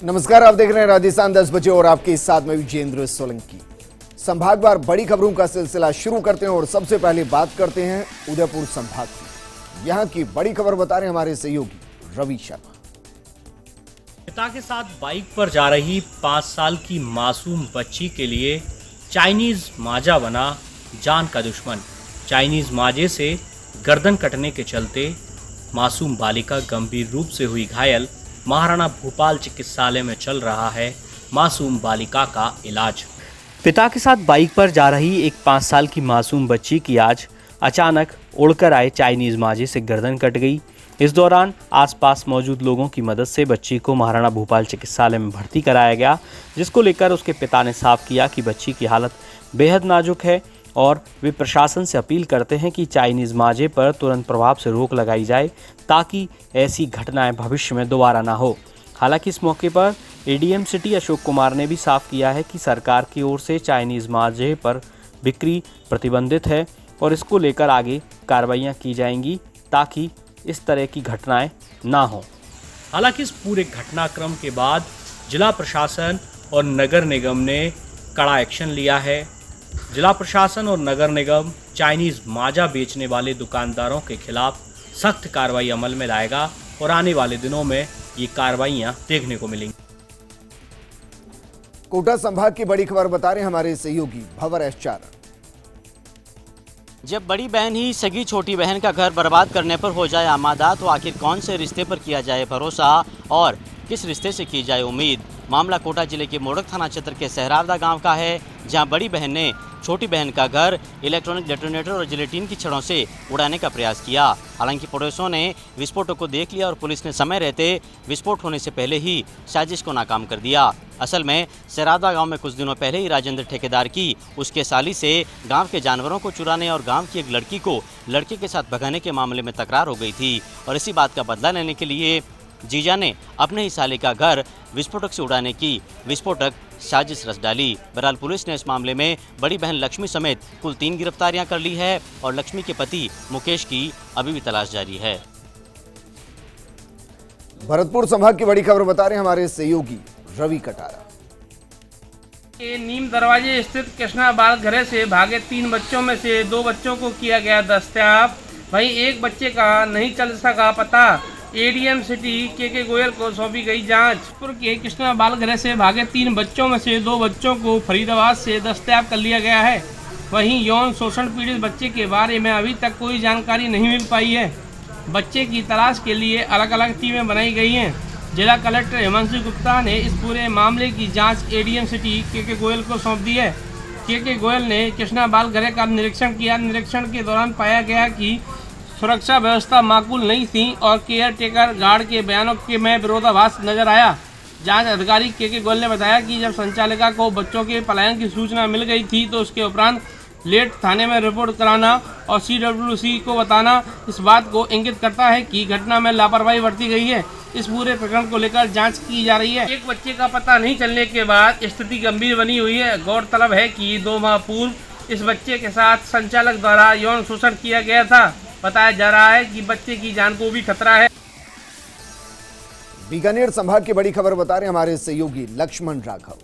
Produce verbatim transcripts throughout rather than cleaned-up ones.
नमस्कार, आप देख रहे हैं राजस्थान दस बजे और आपके साथ में विजेंद्र सोलंकी। संभागवार बड़ी खबरों का सिलसिला शुरू करते हैं और सबसे पहले बात करते हैं उदयपुर संभाग की। यहां की बड़ी खबर बता रहे हैं हमारे सहयोगी रवि शर्मा। पिता के साथ बाइक पर जा रही पाँच साल की मासूम बच्ची के लिए चाइनीज माजा बना जान का दुश्मन। चाइनीज माजे से गर्दन कटने के चलते मासूम बालिका गंभीर रूप से हुई घायल। महाराणा भूपाल चिकित्सालय में चल रहा है मासूम बालिका का इलाज। पिता के साथ बाइक पर जा रही एक पाँच साल की मासूम बच्ची की आज अचानक उड़कर आए चाइनीज माजे से गर्दन कट गई। इस दौरान आसपास मौजूद लोगों की मदद से बच्ची को महाराणा भूपाल चिकित्सालय में भर्ती कराया गया, जिसको लेकर उसके पिता ने साफ किया कि बच्ची की हालत बेहद नाजुक है और वे प्रशासन से अपील करते हैं कि चाइनीज माजे पर तुरंत प्रभाव से रोक लगाई जाए ताकि ऐसी घटनाएं भविष्य में दोबारा ना हो। हालांकि इस मौके पर एडीएम सिटी अशोक कुमार ने भी साफ किया है कि सरकार की ओर से चाइनीज माजे पर बिक्री प्रतिबंधित है और इसको लेकर आगे कार्रवाइयां की जाएंगी ताकि इस तरह की घटनाएं ना हो। हालांकि इस पूरे घटनाक्रम के बाद जिला प्रशासन और नगर निगम ने कड़ा एक्शन लिया है। जिला प्रशासन और नगर निगम चाइनीज माजा बेचने वाले दुकानदारों के खिलाफ सख्त कार्रवाई अमल में लाएगा और आने वाले दिनों में ये कार्रवाइयां देखने को मिलेंगी। कोटा संभाग की बड़ी खबर बता रहे हैं हमारे सहयोगी भवर एस चार। जब बड़ी बहन ही सगी छोटी बहन का घर बर्बाद करने पर हो जाए आमादा, तो आखिर कौन से रिश्ते पर किया जाए भरोसा और किस रिश्ते से की जाए उम्मीद। मामला कोटा जिले के मोड़क थाना क्षेत्र के सहरावदा गांव का है, जहां बड़ी बहन ने छोटी बहन का घर इलेक्ट्रॉनिक डेटोनेटर और जिलेटिन की छड़ों से उड़ाने का प्रयास किया। हालांकि पड़ोसियों ने विस्फोटों को देख लिया और पुलिस ने समय रहते विस्फोट होने से पहले ही साजिश को नाकाम कर दिया। असल में सहरावदा गांव में कुछ दिनों पहले ही राजेंद्र ठेकेदार की उसके साली से गांव के जानवरों को चुराने और गांव की एक लड़की को लड़के के साथ भगाने के मामले में तकरार हो गई थी और इसी बात का बदला लेने के लिए जीजा ने अपने ही साले का घर विस्फोटक से उड़ाने की विस्फोटक साजिश रच डाली। बहरहाल पुलिस ने इस मामले में बड़ी बहन लक्ष्मी समेत कुल तीन गिरफ्तारियां कर ली है और लक्ष्मी के पति मुकेश की अभी भी तलाश जारी है। भरतपुर संभाग की बड़ी खबर बता रहे हैं हमारे सहयोगी रवि कटारा। नीम दरवाजे स्थित कृष्णा बाल गृह से भागे तीन बच्चों में से दो बच्चों को किया गया दस्तयाब। वहीं एक बच्चे का नहीं चल सका पता, एडीएम सिटी के के गोयल को सौंपी गई जांच। के कृष्णा बाल गृह से भागे तीन बच्चों में से दो बच्चों को फरीदाबाद से दस्तयाब कर लिया गया है। वहीं यौन शोषण पीड़ित बच्चे के बारे में अभी तक कोई जानकारी नहीं मिल पाई है। बच्चे की तलाश के लिए अलग अलग टीमें बनाई गई हैं। जिला कलेक्टर हिमांशु गुप्ता ने इस पूरे मामले की जांच एडीएम सिटी के के गोयल को सौंप दी है। के के गोयल ने कृष्णा बाल गृह का निरीक्षण किया। निरीक्षण के दौरान पाया गया कि सुरक्षा व्यवस्था माकूल नहीं थी और केयर टेकर गार्ड के बयानों के में विरोधाभास नजर आया। जांच अधिकारी के के गोयल ने बताया कि जब संचालिका को बच्चों के पलायन की सूचना मिल गई थी तो उसके उपरांत लेट थाने में रिपोर्ट कराना और सीडब्ल्यूसी को बताना इस बात को इंगित करता है कि घटना में लापरवाही बरती गई है। इस पूरे प्रकरण को लेकर जांच की जा रही है। एक बच्चे का पता नहीं चलने के बाद स्थिति गंभीर बनी हुई है। गौरतलब है कि दो माह पूर्व इस बच्चे के साथ संचालक द्वारा यौन शोषण किया गया था। बताया जा रहा है कि बच्चे की जान को भी खतरा है। बीकानेर संभाग की बड़ी खबर बता रहे हैं हमारे सहयोगी लक्ष्मण राघव।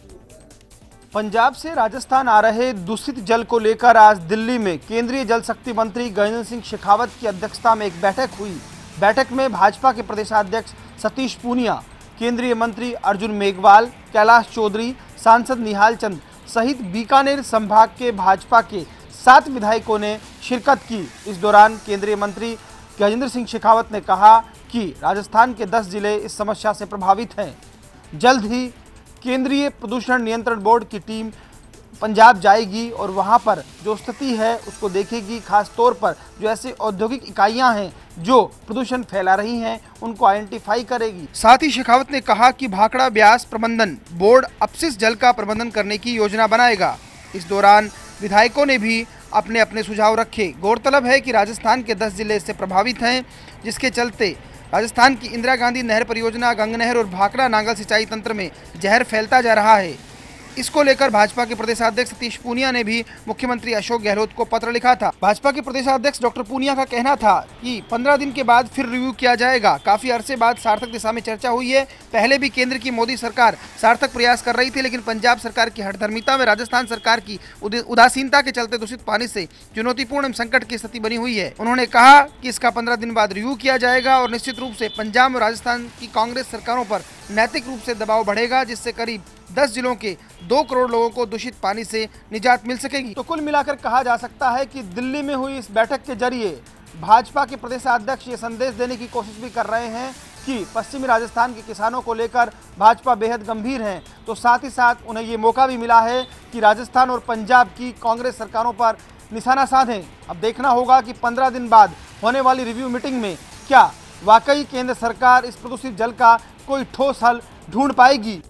पंजाब से राजस्थान आ रहे दूषित जल को लेकर आज दिल्ली में केंद्रीय जल शक्ति मंत्री गजेंद्र सिंह शेखावत की अध्यक्षता में एक बैठक हुई। बैठक में भाजपा के प्रदेशाध्यक्ष सतीश पूनिया, केंद्रीय मंत्री अर्जुन मेघवाल, कैलाश चौधरी, सांसद निहाल चंद सहित बीकानेर संभाग के भाजपा के सात विधायकों ने शिरकत की। इस दौरान केंद्रीय मंत्री गजेंद्र सिंह शेखावत ने कहा कि राजस्थान के दस जिले इस समस्या से प्रभावित हैं। जल्द ही केंद्रीय प्रदूषण नियंत्रण बोर्ड की टीम पंजाब जाएगी और वहां पर जो स्थिति है उसको देखेगी। खास तौर पर जो ऐसे औद्योगिक इकाइयां हैं जो प्रदूषण फैला रही हैं उनको आइडेंटिफाई करेगी। साथ ही शेखावत ने कहा कि भाखड़ा ब्यास प्रबंधन बोर्ड अपशिष्ट जल का प्रबंधन करने की योजना बनाएगा। इस दौरान विधायकों ने भी अपने अपने सुझाव रखे। गौरतलब है कि राजस्थान के दस जिले इससे प्रभावित हैं, जिसके चलते राजस्थान की इंदिरा गांधी नहर परियोजना, गंग नहर और भाखड़ा नांगल सिंचाई तंत्र में जहर फैलता जा रहा है। इसको लेकर भाजपा के प्रदेशाध्यक्ष सतीश पूनिया ने भी मुख्यमंत्री अशोक गहलोत को पत्र लिखा था। भाजपा के प्रदेशाध्यक्ष डॉक्टर पूनिया का कहना था कि पंद्रह दिन के बाद फिर रिव्यू किया जाएगा। काफी अरसे बाद सार्थक दिशा में चर्चा हुई है। पहले भी केंद्र की मोदी सरकार सार्थक प्रयास कर रही थी, लेकिन पंजाब सरकार की हठधर्मिता व राजस्थान सरकार की उदासीनता के चलते दूषित पानी से चुनौतीपूर्ण संकट की स्थिति बनी हुई है। उन्होंने कहा कि इसका पंद्रह दिन बाद रिव्यू किया जाएगा और निश्चित रूप से पंजाब और राजस्थान की कांग्रेस सरकारों पर नैतिक रूप से दबाव बढ़ेगा, जिससे करीब दस जिलों के दो करोड़ लोगों को दूषित पानी से निजात मिल सकेगी। तो कुल मिलाकर कहा जा सकता है कि दिल्ली में हुई इस बैठक के जरिए भाजपा के प्रदेशाध्यक्ष ये संदेश देने की कोशिश भी कर रहे हैं कि पश्चिमी राजस्थान के किसानों को लेकर भाजपा बेहद गंभीर है। तो साथ ही साथ उन्हें ये मौका भी मिला है कि राजस्थान और पंजाब की कांग्रेस सरकारों पर निशाना साधें। अब देखना होगा कि पंद्रह दिन बाद होने वाली रिव्यू मीटिंग में क्या वाकई केंद्र सरकार इस प्रदूषित जल का कोई ठोस हल ढूंढ पाएगी।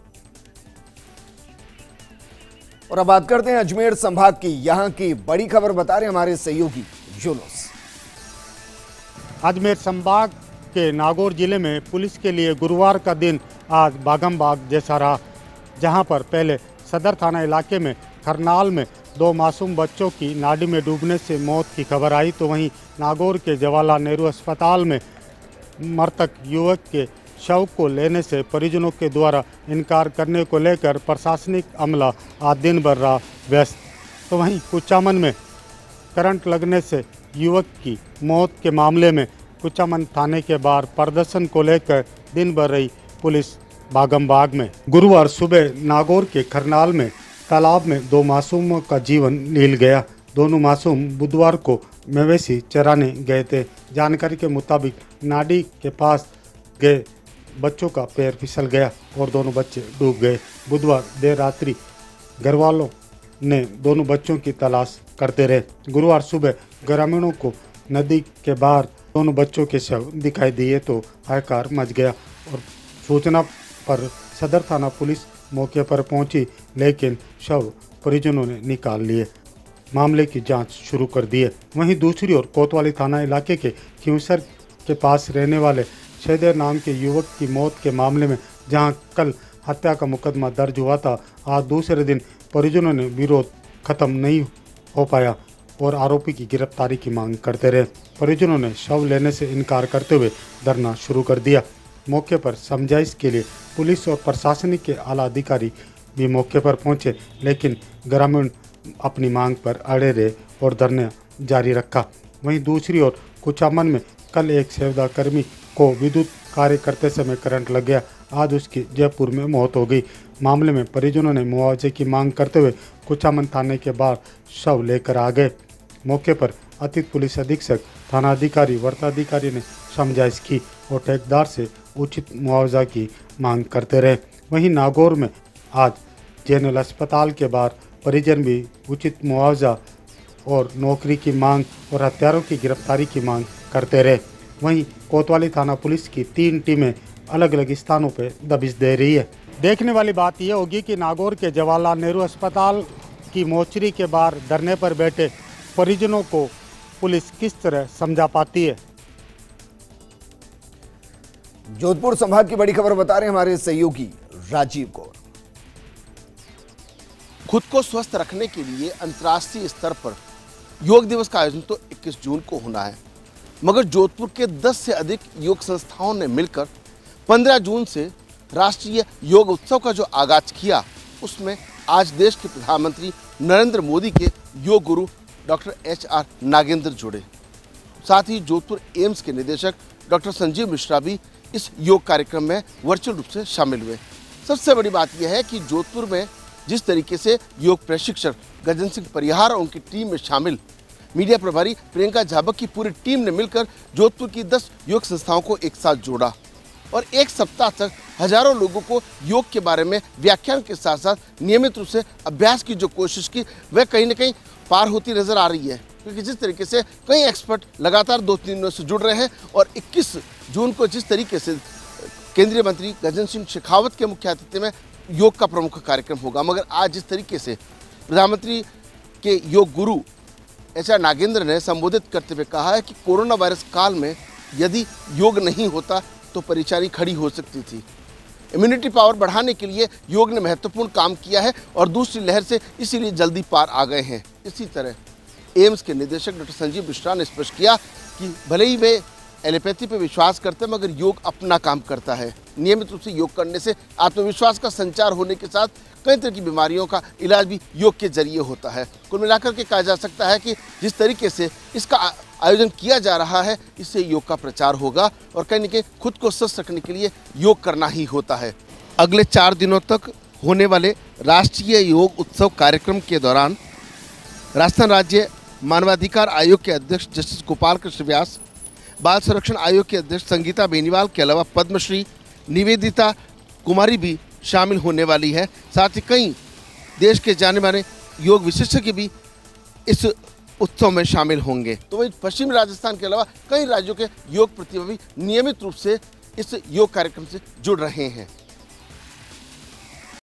और अब बात करते हैं अजमेर संभाग की। यहां की बड़ी खबर बता रहे हमारे सहयोगी यूनुस। अजमेर संभाग के नागौर जिले में पुलिस के लिए गुरुवार का दिन आज बागम बाग जैसा रहा, जहां पर पहले सदर थाना इलाके में खरनाल में दो मासूम बच्चों की नाली में डूबने से मौत की खबर आई, तो वहीं नागौर के जवाहरलाल नेहरू अस्पताल में मृतक युवक के शव को लेने से परिजनों के द्वारा इनकार करने को लेकर प्रशासनिक अमला आज दिन भर रहा व्यस्त। तो वहीं कुचामन में करंट लगने से युवक की मौत के मामले में कुचामन थाने के बाहर प्रदर्शन को लेकर दिन भर रही पुलिस बागम बाग में। गुरुवार सुबह नागौर के खरनाल में तालाब में दो मासूमों का जीवन नील गया। दोनों मासूम बुधवार को मवेशी चराने गए थे। जानकारी के मुताबिक नाडी के पास गए बच्चों का पैर फिसल गया और दोनों बच्चे डूब गए। बुधवार देर रात्रि घर वालों ने दोनों बच्चों की तलाश करते रहे। गुरुवार सुबह ग्रामीणों को नदी के बाहर दोनों बच्चों के शव दिखाई दिए तो हाहाकार मच गया और सूचना पर सदर थाना पुलिस मौके पर पहुंची, लेकिन शव परिजनों ने निकाल लिए। मामले की जांच शुरू कर दी है। वहीं दूसरी ओर कोतवाली थाना इलाके के खिंवसर के पास रहने वाले शहदेव नाम के युवक की मौत के मामले में जहां कल हत्या का मुकदमा दर्ज हुआ था, आज दूसरे दिन परिजनों ने विरोध खत्म नहीं हो पाया और आरोपी की गिरफ्तारी की मांग करते रहे। परिजनों ने शव लेने से इनकार करते हुए धरना शुरू कर दिया। मौके पर समझाइश के लिए पुलिस और प्रशासनिक के आला अधिकारी भी मौके पर पहुंचे, लेकिन ग्रामीण अपनी मांग पर अड़े रहे और धरना जारी रखा। वहीं दूसरी ओर कुचामन में कल एक सेवदा कर्मी को विद्युत कार्य करते समय करंट लग गया। आज उसकी जयपुर में मौत हो गई। मामले में परिजनों ने मुआवजे की मांग करते हुए कुचामन थाने के बाहर शव लेकर आ गए। मौके पर अतिरिक्त पुलिस अधीक्षक थाना अधिकारी वर्ताधिकारी ने समझाइश की और ठेकेदार से उचित मुआवजा की मांग करते रहे। वहीं नागौर में आज जेएनएल अस्पताल के बाहर परिजन भी उचित मुआवजा और नौकरी की मांग और हत्यारों की गिरफ्तारी की मांग करते रहे। वहीं कोतवाली थाना पुलिस की तीन टीमें अलग अलग स्थानों पर दबिश दे रही है। देखने वाली बात यह होगी कि नागौर के जवाहरलाल नेहरू अस्पताल की मोर्चरी के बाहर धरने पर बैठे परिजनों को पुलिस किस तरह समझा पाती है। जोधपुर संभाग की बड़ी खबर बता रहे हैं हमारे सहयोगी राजीव गौर। खुद को स्वस्थ रखने के लिए अंतर्राष्ट्रीय स्तर पर योग दिवस का आयोजन तो इक्कीस जून को होना है, मगर जोधपुर के दस से अधिक योग संस्थाओं ने मिलकर पंद्रह जून से राष्ट्रीय योग उत्सव का जो आगाज किया, उसमें आज देश के प्रधानमंत्री नरेंद्र मोदी के yoga guru doctor H R Nagendra जुड़े। साथ ही जोधपुर एम्स के निदेशक डॉक्टर संजीव मिश्रा भी इस योग कार्यक्रम में वर्चुअल रूप से शामिल हुए। सबसे बड़ी बात यह है कि जोधपुर में जिस तरीके से योग प्रशिक्षक गजन सिंह परिहार और उनकी टीम में शामिल मीडिया प्रभारी प्रियंका झाबक की पूरी टीम ने मिलकर जोधपुर की दस योग संस्थाओं को एक साथ जोड़ा और एक सप्ताह तक हजारों लोगों को योग के बारे में व्याख्यान के साथ साथ नियमित रूप से अभ्यास की जो कोशिश की वह कहीं ना कहीं पार होती नजर आ रही है, क्योंकि जिस तरीके से कई एक्सपर्ट लगातार दो तीन दिनों से जुड़ रहे हैं और इक्कीस जून को जिस तरीके से केंद्रीय मंत्री गजेंद्र सिंह शेखावत के मुख्य आतिथ्य में योग का प्रमुख कार्यक्रम होगा, मगर आज जिस तरीके से प्रधानमंत्री के योग गुरु एच आर नागेंद्र ने संबोधित करते हुए कहा है कि कोरोना वायरस काल में यदि योग नहीं होता तो परेशानी खड़ी हो सकती थी। इम्यूनिटी पावर बढ़ाने के लिए योग ने महत्वपूर्ण काम किया है और दूसरी लहर से इसीलिए जल्दी पार आ गए हैं। इसी तरह एम्स के निदेशक डॉक्टर संजीव मिश्रा ने स्पष्ट किया कि भले ही वे एलोपैथी पर विश्वास करते हैं मगर योग अपना काम करता है। नियमित रूप से योग करने से आत्मविश्वास का संचार होने के साथ कई तरह की बीमारियों का इलाज भी योग के जरिए होता है। कुल मिलाकर के कहा जा सकता है कि जिस तरीके से इसका आयोजन किया जा रहा है इससे योग का प्रचार होगा और कहीं न कहीं खुद को स्वस्थ रखने के लिए योग करना ही होता है। अगले चार दिनों तक होने वाले राष्ट्रीय योग उत्सव कार्यक्रम के दौरान राजस्थान राज्य मानवाधिकार आयोग के अध्यक्ष जस्टिस गोपाल कृष्ण व्यास, बाल संरक्षण आयोग के अध्यक्ष संगीता बेनीवाल के अलावा पद्मश्री निवेदिता कुमारी भी शामिल होने वाली है। साथ ही कई देश के जाने माने योग विशेषज्ञ भी इस उत्सव में शामिल होंगे। तो वही पश्चिमी राजस्थान के अलावा कई राज्यों के योग प्रतिभागी नियमित रूप से इस योग कार्यक्रम से जुड़ रहे हैं।